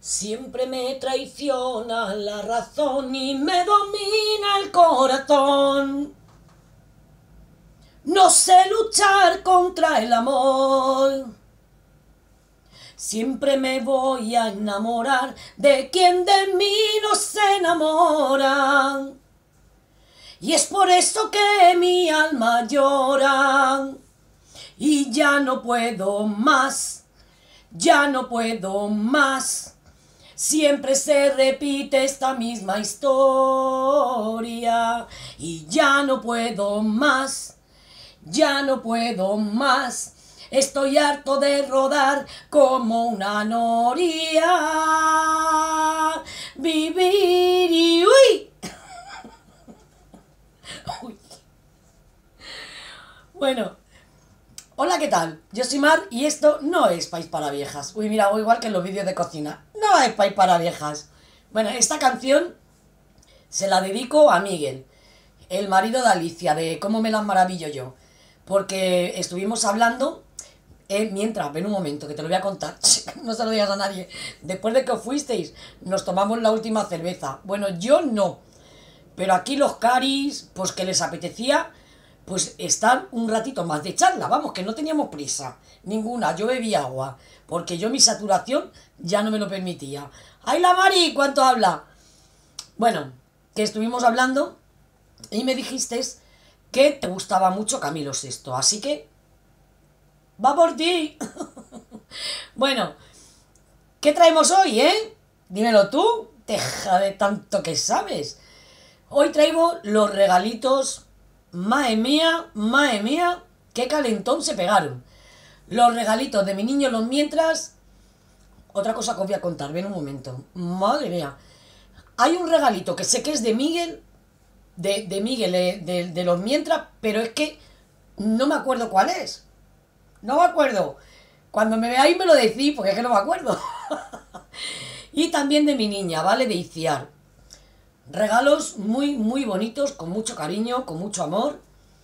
Siempre me traiciona la razón y me domina el corazón. No sé luchar contra el amor. Siempre me voy a enamorar de quien de mí no se enamora. Y es por eso que mi alma llora. Y ya no puedo más, ya no puedo más. Siempre se repite esta misma historia. Y ya no puedo más, ya no puedo más. Estoy harto de rodar como una noria. Vivir y uy. Uy. Bueno, hola, ¿qué tal? Yo soy Mar y esto no es País para Viejas. Uy, mira, o igual que en los vídeos de cocina. No es País para Viejas. Bueno, esta canción se la dedico a Miguel, el marido de Alicia, de Cómo me las maravillo yo. Porque estuvimos hablando, mientras, ven un momento, que te lo voy a contar, no se lo digas a nadie. Después de que os fuisteis, nos tomamos la última cerveza. Bueno, yo no, pero aquí los caris, pues que les apetecía, pues estar un ratito más de charla. Vamos, que no teníamos prisa, ninguna. Yo bebí agua, porque yo mi saturación ya no me lo permitía. ¡Ay, la Mari! ¿Cuánto habla? Bueno, que estuvimos hablando y me dijiste que te gustaba mucho Camilo Sesto, así que va por ti. Bueno, ¿qué traemos hoy, Dímelo tú, deja de tanto que sabes. Hoy traigo los regalitos, madre mía, qué calentón se pegaron. Los regalitos de mi niño los mientras. Otra cosa que os voy a contar, ven un momento. Madre mía. Hay un regalito que sé que es de Miguel, de Miguel, de los mientras, pero es que no me acuerdo cuál es. No me acuerdo. Cuando me veáis me lo decís, porque es que no me acuerdo. Y también de mi niña, ¿vale? De Iciar. Regalos muy, muy bonitos, con mucho cariño, con mucho amor.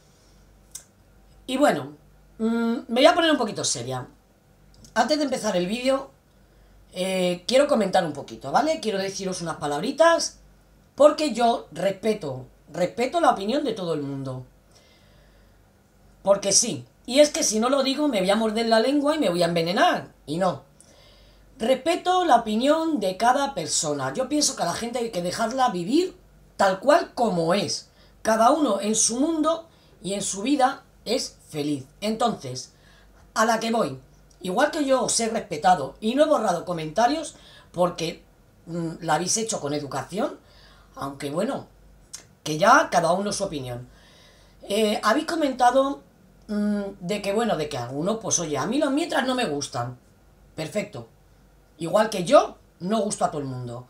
Y bueno, me voy a poner un poquito seria. Antes de empezar el vídeo, quiero comentar un poquito, ¿vale? Quiero deciros unas palabritas, porque yo respeto la opinión de todo el mundo. Porque sí. Y es que si no lo digo me voy a morder la lengua y me voy a envenenar. Y no. Respeto la opinión de cada persona. Yo pienso que a la gente hay que dejarla vivir tal cual como es. Cada uno en su mundo y en su vida es feliz. Entonces, a la que voy. Igual que yo os he respetado y no he borrado comentarios porque la habéis hecho con educación, aunque bueno, que ya cada uno su opinión. Habéis comentado de que bueno, de que algunos, pues oye, a mí los mientras no me gustan. Perfecto. Igual que yo, no gusto a todo el mundo.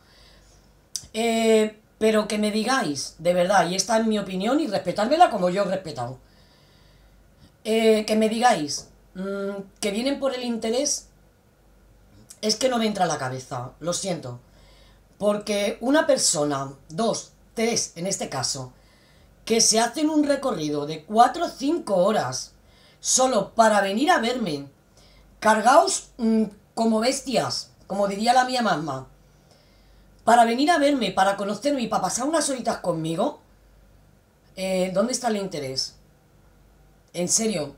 Pero que me digáis, de verdad, y esta es mi opinión y respetármela como yo he respetado. Que me digáis que vienen por el interés, es que no me entra a la cabeza, lo siento. Porque una persona, dos, tres en este caso, que se hacen un recorrido de 4 o 5 horas solo para venir a verme, cargaos como bestias, como diría la mía mamá, para venir a verme, para conocerme y para pasar unas horitas conmigo, ¿dónde está el interés? En serio,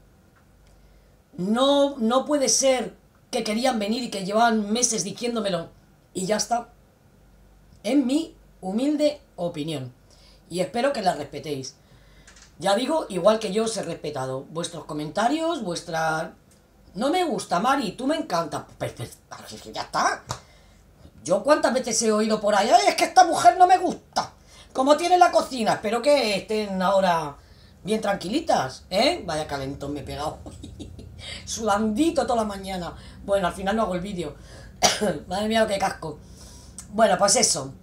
no puede ser que querían venir y que llevaban meses diciéndomelo y ya está. En mi humilde opinión. Y espero que la respetéis. Ya digo, igual que yo os he respetado vuestros comentarios, vuestra... No me gusta, Mari, tú me encanta. Pues ya está. Yo cuántas veces he oído por ahí, "Ay, es que esta mujer no me gusta. Como tiene la cocina". Espero que estén ahora bien tranquilitas, ¿eh? Vaya calentón me he pegado. Sudandito toda la mañana. Bueno, al final no hago el vídeo. Madre mía, qué casco. Bueno, pues eso.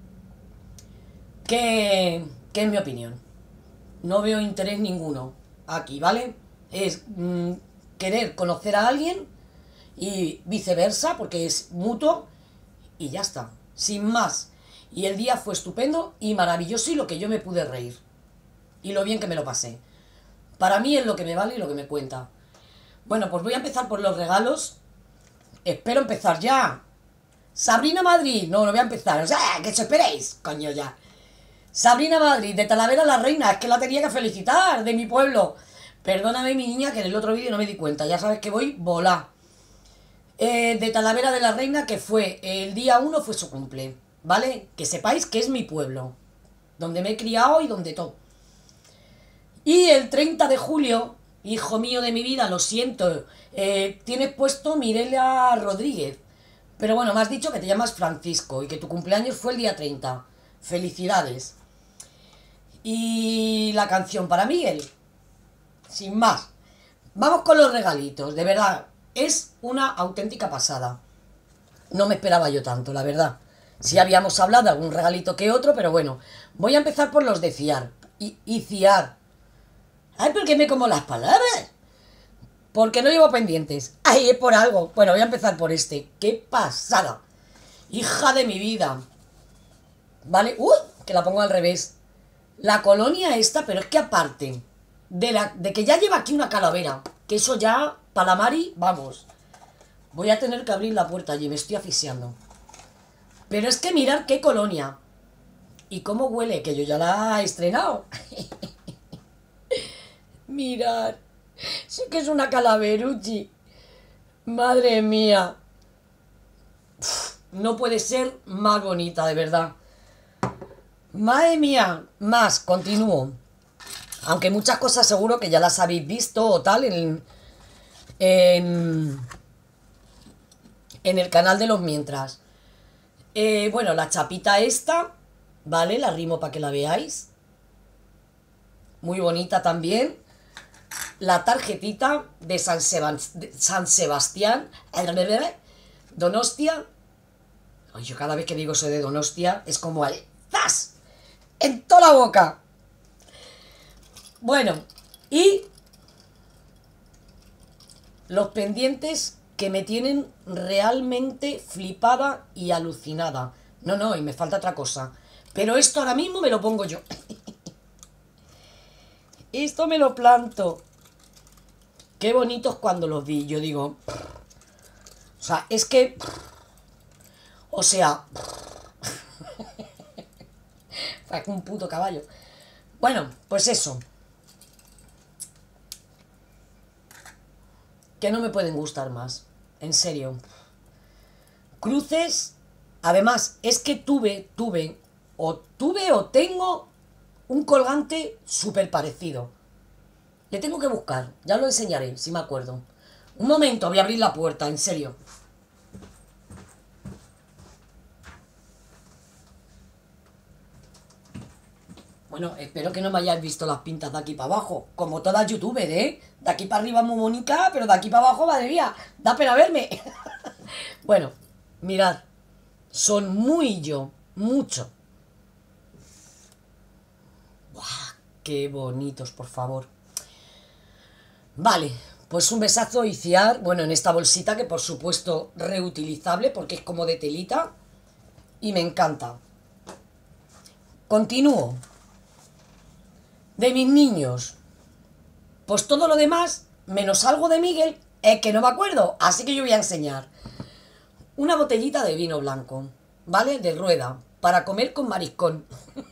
Que es mi opinión. No veo interés ninguno aquí, ¿vale? Es querer conocer a alguien y viceversa, porque es mutuo y ya está, sin más. Y el día fue estupendo y maravilloso y lo que yo me pude reír y lo bien que me lo pasé. Para mí es lo que me vale y lo que me cuenta. Bueno, pues voy a empezar por los regalos. Espero empezar ya Sabrina Madrid, no, no voy a empezar, o sea, que os esperéis, coño ya. Sabrina Madrid, de Talavera la Reina, es que la tenía que felicitar, de mi pueblo. Perdóname, mi niña, que en el otro vídeo no me di cuenta, ya sabes que voy volá. De Talavera de la Reina, que fue el día 1 fue su cumple, ¿vale? Que sepáis que es mi pueblo, donde me he criado y donde todo. Y el 30 de julio, hijo mío de mi vida, lo siento, tienes puesto Mireia Rodríguez. Pero bueno, me has dicho que te llamas Francisco y que tu cumpleaños fue el día 30. Felicidades. Y la canción para Miguel. Sin más. Vamos con los regalitos, de verdad. Es una auténtica pasada. No me esperaba yo tanto, la verdad. Sí habíamos hablado de algún regalito que otro, pero bueno. Voy a empezar por los de Ciar. Y Ciar. Ay, ¿por qué me como las palabras? Porque no llevo pendientes. Ay, es por algo. Bueno, voy a empezar por este. ¡Qué pasada! Hija de mi vida. ¿Vale? ¡Uy! Que la pongo al revés. La colonia esta, pero es que aparte de que ya lleva aquí una calavera, que eso ya, Palamari, vamos. Voy a tener que abrir la puerta allí, me estoy asfixiando. Pero es que mirad qué colonia. Y cómo huele, que yo ya la he estrenado. Mirad. Sí que es una calaveruchi. Madre mía. No puede ser más bonita, de verdad. Madre mía. Más, continúo. Aunque muchas cosas seguro que ya las habéis visto o tal en el canal de los mientras. Bueno, la chapita esta, ¿vale? La rimo para que la veáis. Muy bonita también. La tarjetita de San Sebastián, Donostia. Ay, yo cada vez que digo eso de Donostia es como el ¡zas! En toda la boca. Bueno, y los pendientes que me tienen realmente flipada y alucinada. No, no, y me falta otra cosa. Pero esto ahora mismo me lo pongo yo. Esto me lo planto. Qué bonitos cuando los vi. Yo digo... O sea, es que... O sea... Es un puto caballo. Bueno, pues eso. Que no me pueden gustar más. En serio. Cruces. Además, es que tuve o tengo un colgante súper parecido. Le tengo que buscar. Ya lo enseñaré, si me acuerdo. Un momento, voy a abrir la puerta, en serio. Bueno, espero que no me hayáis visto las pintas de aquí para abajo. Como todas youtubers, ¿eh? De aquí para arriba muy bonita, pero de aquí para abajo, madre mía, da pena verme. Bueno, mirad. Son muy yo, mucho. ¡Buah! Qué bonitos, por favor. Vale, pues un besazo y Ciar, bueno, en esta bolsita que por supuesto reutilizable porque es como de telita y me encanta. Continúo. De mis niños, pues todo lo demás, menos algo de Miguel, es que no me acuerdo, así que yo voy a enseñar. Una botellita de vino blanco, ¿vale? De rueda, para comer con mariscón.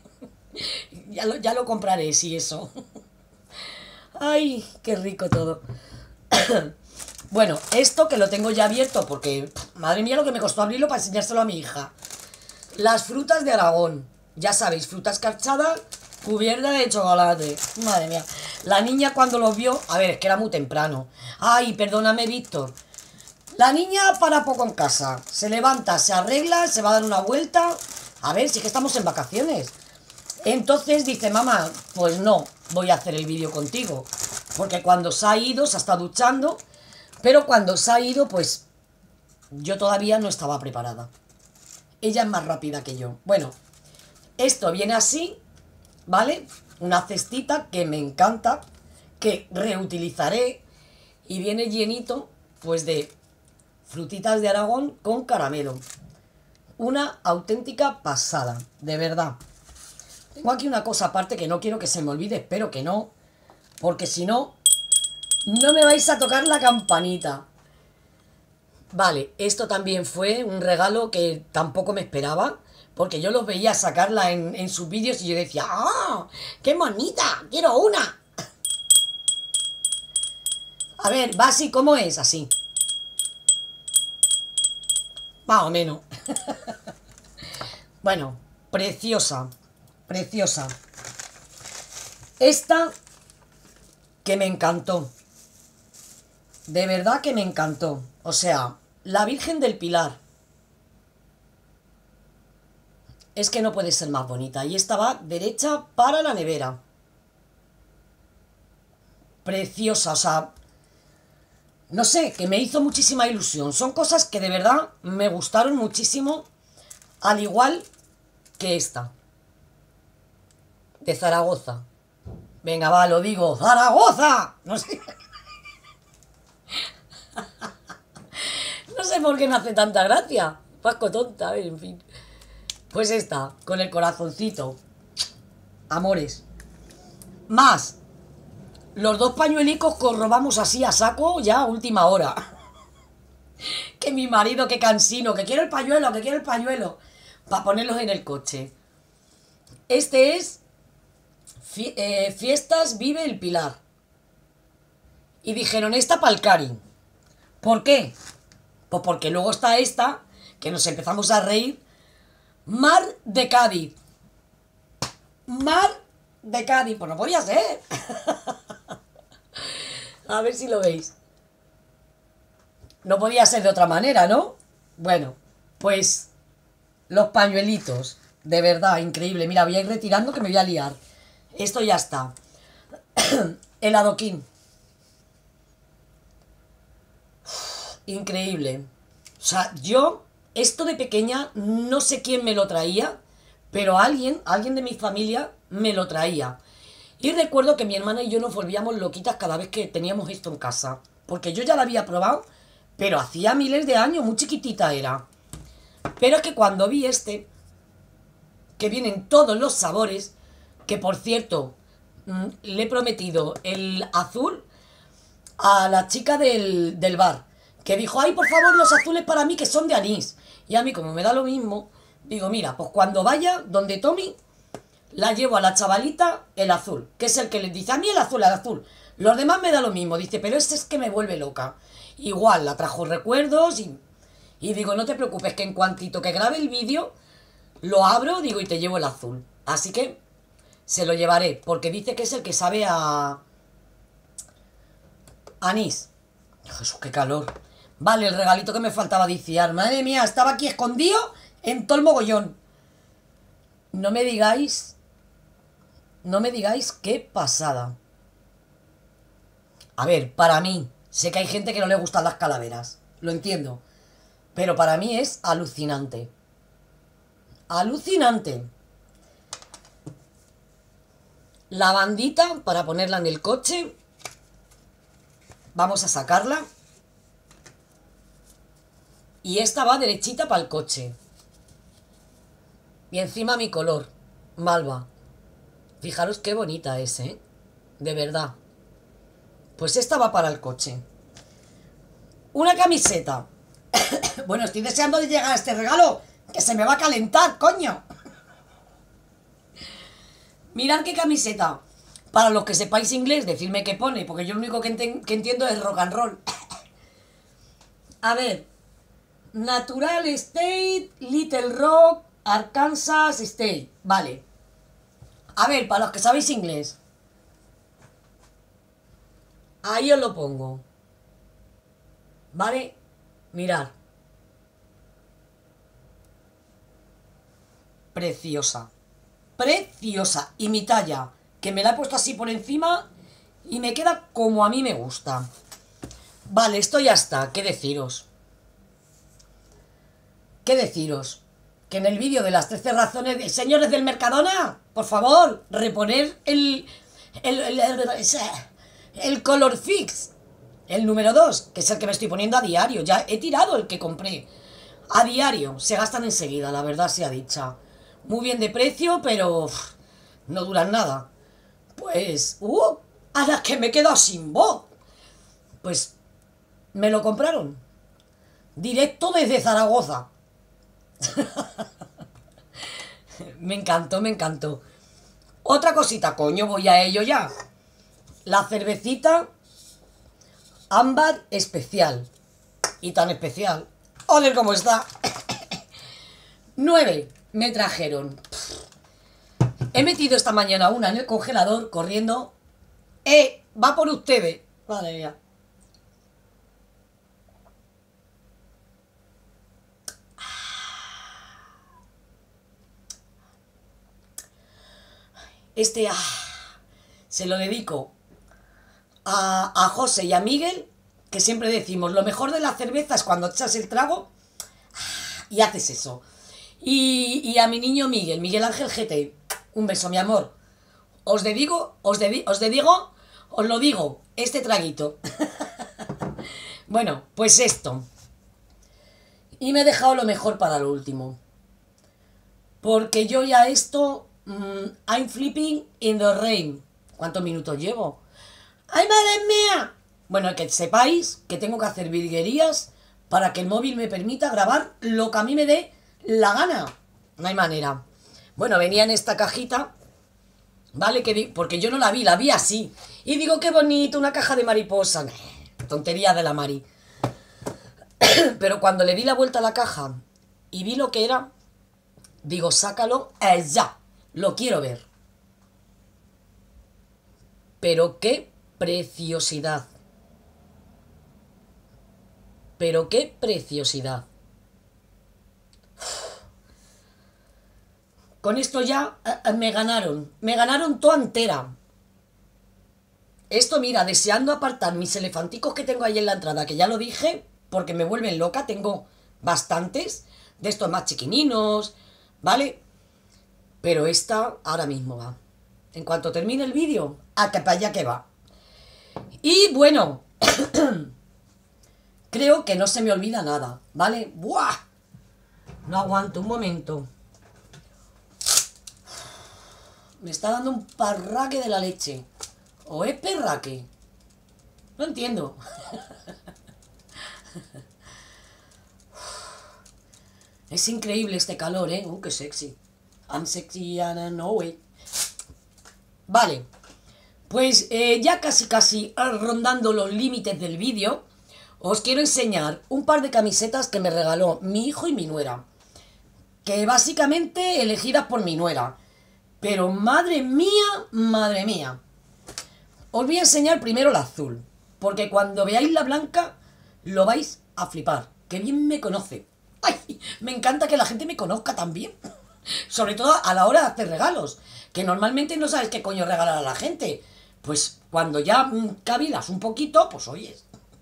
Ya lo compraré, sí, eso. Ay, qué rico todo. Bueno, esto que lo tengo ya abierto porque, madre mía, lo que me costó abrirlo para enseñárselo a mi hija. Las frutas de Aragón. Ya sabéis, fruta escarchada, cubierta de chocolate. Madre mía. La niña cuando lo vio... A ver, es que era muy temprano. Ay, perdóname, Víctor. La niña para poco en casa. Se levanta, se arregla, se va a dar una vuelta. A ver, si es que estamos en vacaciones. Entonces dice, mamá, pues no, voy a hacer el vídeo contigo. Porque cuando se ha ido, se está duchando. Pero cuando se ha ido, pues yo todavía no estaba preparada. Ella es más rápida que yo. Bueno, esto viene así, ¿vale? Una cestita que me encanta, que reutilizaré. Y viene llenito, pues, de frutitas de Aragón con caramelo. Una auténtica pasada, de verdad. Tengo aquí una cosa aparte que no quiero que se me olvide, espero que no. Porque si no, no me vais a tocar la campanita. Vale, esto también fue un regalo que tampoco me esperaba, porque yo los veía sacarla en sus vídeos y yo decía, ¡ah! ¡Qué bonita! ¡Quiero una! A ver, Basi, ¿cómo es? Así. Más o menos. Bueno, preciosa. Preciosa. Esta que me encantó. De verdad que me encantó. O sea, la Virgen del Pilar. Es que no puede ser más bonita. Y esta va derecha para la nevera. Preciosa, o sea, no sé, que me hizo muchísima ilusión. Son cosas que de verdad me gustaron muchísimo, al igual que esta, de Zaragoza. Venga, va, lo digo, ¡Zaragoza! No sé, no sé por qué me hace tanta gracia. Pasco tonta, a ver, en fin. Pues esta, con el corazoncito. Amores. Más los dos pañuelicos que os robamos así a saco ya a última hora. Que mi marido, que cansino, que quiero el pañuelo, que quiero el pañuelo. Para ponerlos en el coche. Este es Fiestas Vive el Pilar. Y dijeron, esta pa'l Cari. ¿Por qué? Pues porque luego está esta, que nos empezamos a reír. Mar de Cádiz. Mar de Cádiz. Pues no podía ser. A ver si lo veis. No podía ser de otra manera, ¿no? Bueno, pues los pañuelitos. De verdad, increíble. Mira, voy a ir retirando que me voy a liar. Esto ya está. El adoquín. Increíble. O sea, yo, esto de pequeña, no sé quién me lo traía, pero alguien de mi familia me lo traía. Y recuerdo que mi hermana y yo nos volvíamos loquitas cada vez que teníamos esto en casa. Porque yo ya lo había probado, pero hacía miles de años, muy chiquitita era. Pero es que cuando vi este, que vienen todos los sabores, que por cierto, le he prometido el azul a la chica del bar, que dijo, ay, por favor, los azules para mí que son de anís. Y a mí, como me da lo mismo, digo, mira, pues cuando vaya donde Tommy, la llevo a la chavalita el azul, que es el que le dice, a mí el azul, el azul. Los demás me da lo mismo, dice, pero este es que me vuelve loca. Igual, la trajo recuerdos y digo, no te preocupes, que en cuantito que grabe el vídeo, lo abro, digo, y te llevo el azul. Así que se lo llevaré, porque dice que es el que sabe a anís. Jesús, qué calor. Vale, el regalito que me faltaba diciar. Madre mía, estaba aquí escondido en todo el mogollón. No me digáis qué pasada. A ver, para mí, sé que hay gente que no le gustan las calaveras, lo entiendo, pero para mí es alucinante. Alucinante. La bandita para ponerla en el coche. Vamos a sacarla. Y esta va derechita para el coche. Y encima mi color, malva. Fijaros qué bonita es, ¿eh? De verdad. Pues esta va para el coche. Una camiseta. Bueno, estoy deseando de llegar a este regalo, que se me va a calentar, coño. Mirad qué camiseta. Para los que sepáis inglés, decidme qué pone, porque yo lo único que entiendo es rock and roll. A ver. Natural State, Little Rock, Arkansas State. Vale. A ver, para los que sabéis inglés. Ahí os lo pongo. ¿Vale? Mirad. Preciosa. Preciosa. Y mi talla, que me la he puesto así por encima y me queda como a mí me gusta. Vale, esto ya está. ¿Qué deciros? ¿Qué deciros? Que en el vídeo de las 13 razones de... Señores del Mercadona, por favor, reponer el color fix. El número 2, que es el que me estoy poniendo a diario. Ya he tirado el que compré. A diario. Se gastan enseguida, la verdad sea dicha. Muy bien de precio, pero no duran nada. Pues... a la que me he quedado sin voz. Pues me lo compraron. Directo desde Zaragoza. Me encantó, me encantó. Otra cosita, coño, voy a ello ya. La cervecita ámbar especial. Y tan especial. ¡Joder, cómo está! 9 me trajeron. He metido esta mañana una en el congelador corriendo. Va por ustedes. Madre mía. Se lo dedico a José y a Miguel, que siempre decimos, lo mejor de la cerveza es cuando echas el trago y haces eso. Y a mi niño Miguel, Miguel Ángel GT, un beso, mi amor. Os lo digo, este traguito. Bueno, pues esto. Y me he dejado lo mejor para lo último. Porque yo ya esto... I'm flipping in the rain. ¿Cuántos minutos llevo? ¡Ay, madre mía! Bueno, que sepáis que tengo que hacer virguerías para que el móvil me permita grabar lo que a mí me dé la gana. No hay manera. Bueno, venía en esta cajita, ¿vale? Porque yo no la vi así. Y digo, qué bonito, una caja de mariposa. Tontería de la Mari. Pero cuando le di la vuelta a la caja y vi lo que era, digo, sácalo ya. Lo quiero ver. Pero qué preciosidad. Pero qué preciosidad. Con esto ya me ganaron. Me ganaron toda entera. Esto, mira, deseando apartar mis elefanticos que tengo ahí en la entrada, que ya lo dije, porque me vuelven loca. Tengo bastantes de estos más chiquininos, ¿vale? Pero esta ahora mismo va. En cuanto termine el vídeo, a que para allá que va. Y bueno, creo que no se me olvida nada, ¿vale? ¡Buah! No aguanto un momento. Me está dando un parraque de la leche. ¿O es perraque? No entiendo. Es increíble este calor, ¿eh? ¡Qué sexy! I'm sexy and I know it. Vale, pues ya casi rondando los límites del vídeo, os quiero enseñar un par de camisetas que me regaló mi hijo y mi nuera. Que básicamente elegidas por mi nuera. Pero madre mía. Os voy a enseñar primero la azul, porque cuando veáis la blanca lo vais a flipar. ¡Qué bien me conoce! ¡Ay! Me encanta que la gente me conozca también. Sobre todo a la hora de hacer regalos, que normalmente no sabes qué coño regalar a la gente. Pues cuando ya cavilas un poquito, pues oyes.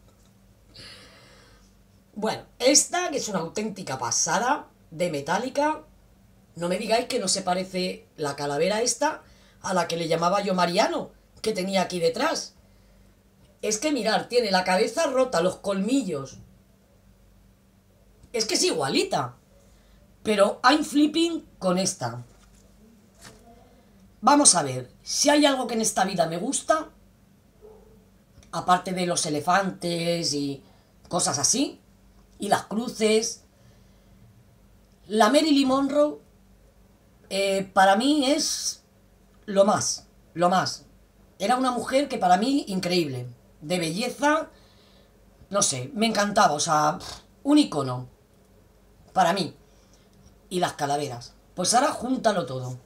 Bueno, esta que es una auténtica pasada de metálica. No me digáis que no se parece la calavera esta a la que le llamaba yo Mariano, que tenía aquí detrás. Es que mirar, tiene la cabeza rota, los colmillos. Es que es igualita. Pero I'm flipping con esta. Vamos a ver, si hay algo que en esta vida me gusta, aparte de los elefantes y cosas así, y las cruces, la Marilyn Monroe para mí es lo más. Era una mujer que para mí increíble, de belleza, no sé, me encantaba, o sea, un icono para mí. Y las calaveras. Pues ahora júntalo todo.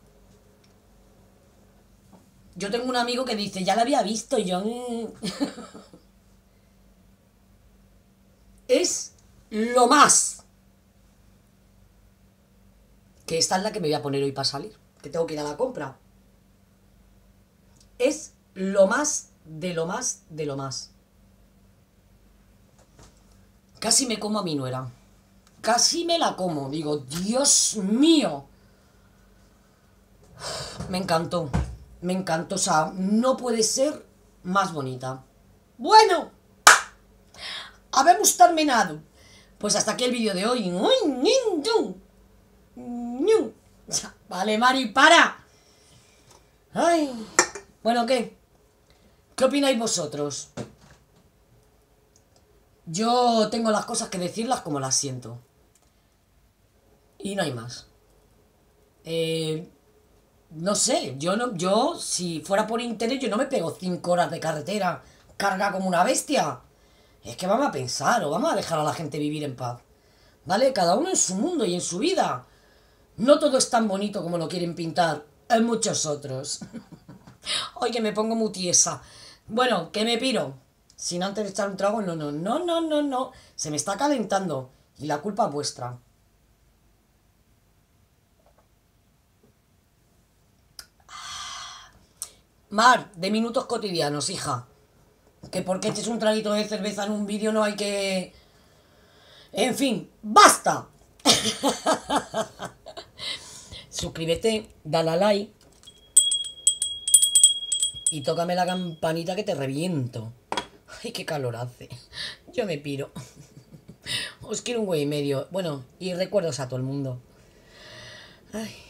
Yo tengo un amigo que dice, ya la había visto, y yo... Es lo más. Que esta es la que me voy a poner hoy para salir. Que tengo que ir a la compra. Es lo más de lo más de lo más. Casi me como a mi nuera. Casi me la como. Digo, Dios mío. Me encantó. Me encantó. O sea, no puede ser más bonita. Bueno. Habemos terminado. Pues hasta aquí el vídeo de hoy. Vale, Mari, para. Ay. Bueno, ¿qué? ¿Qué opináis vosotros? Yo tengo las cosas que decirlas como las siento. Y no hay más. Eh, no sé, yo si fuera por interés, yo no me pego 5 horas de carretera, carga como una bestia. Es que vamos a pensar, o vamos a dejar a la gente vivir en paz. ¿Vale? Cada uno en su mundo y en su vida. No todo es tan bonito como lo quieren pintar. Hay muchos otros. Ay, que me pongo muy tiesa. Bueno, que me piro. Sin antes de echar un trago, no, no, no, no, no, no. Se me está calentando. Y la culpa es vuestra. Mar, de minutos cotidianos, hija. Que porque eches un traguito de cerveza en un vídeo no hay que... En fin, ¡basta! Suscríbete, dale a like y tócame la campanita que te reviento. Ay, qué calor hace. Yo me piro. Os quiero un güey y medio. Bueno, y recuerdos a todo el mundo. Ay.